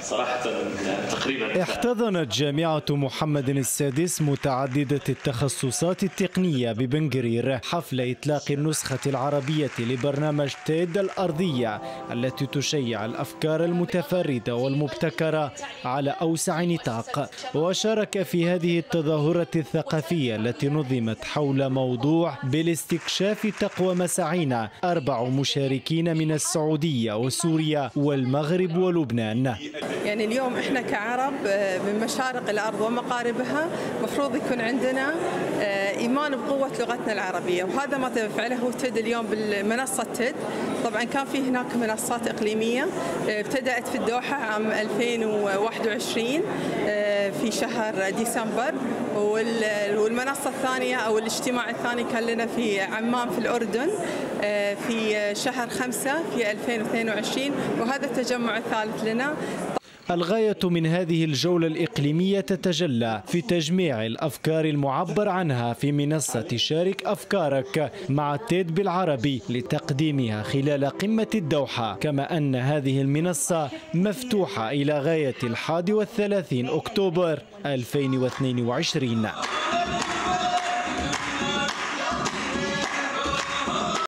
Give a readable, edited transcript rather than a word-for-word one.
صراحة تقريبا. احتضنت جامعة محمد السادس متعددة التخصصات التقنية ببنغرير حفل إطلاق النسخة العربية لبرنامج تيد الأرضية التي تشيع الأفكار المتفردة والمبتكرة على أوسع نطاق. وشارك في هذه التظاهرة الثقافية التي نظمت حول موضوع بالاستكشاف تقوى مساعينا 4 مشاركين من السعودية وسوريا والمغرب ولبنان. يعني اليوم احنا كعرب من مشارق الارض ومقاربها مفروض يكون عندنا ايمان بقوه لغتنا العربيه، وهذا ما تفعله تيد اليوم بالمنصه تيد. طبعا كان في هناك منصات اقليميه ابتدات في الدوحه عام 2021 في شهر ديسمبر، والمنصه الثانيه او الاجتماع الثاني كان لنا في عمان في الاردن في شهر 5 في 2022، وهذا التجمع الثالث لنا. الغاية من هذه الجولة الإقليمية تتجلى في تجميع الأفكار المعبر عنها في منصة شارك أفكارك مع تيد بالعربي لتقديمها خلال قمة الدوحة، كما أن هذه المنصة مفتوحة إلى غاية 31 أكتوبر 2022.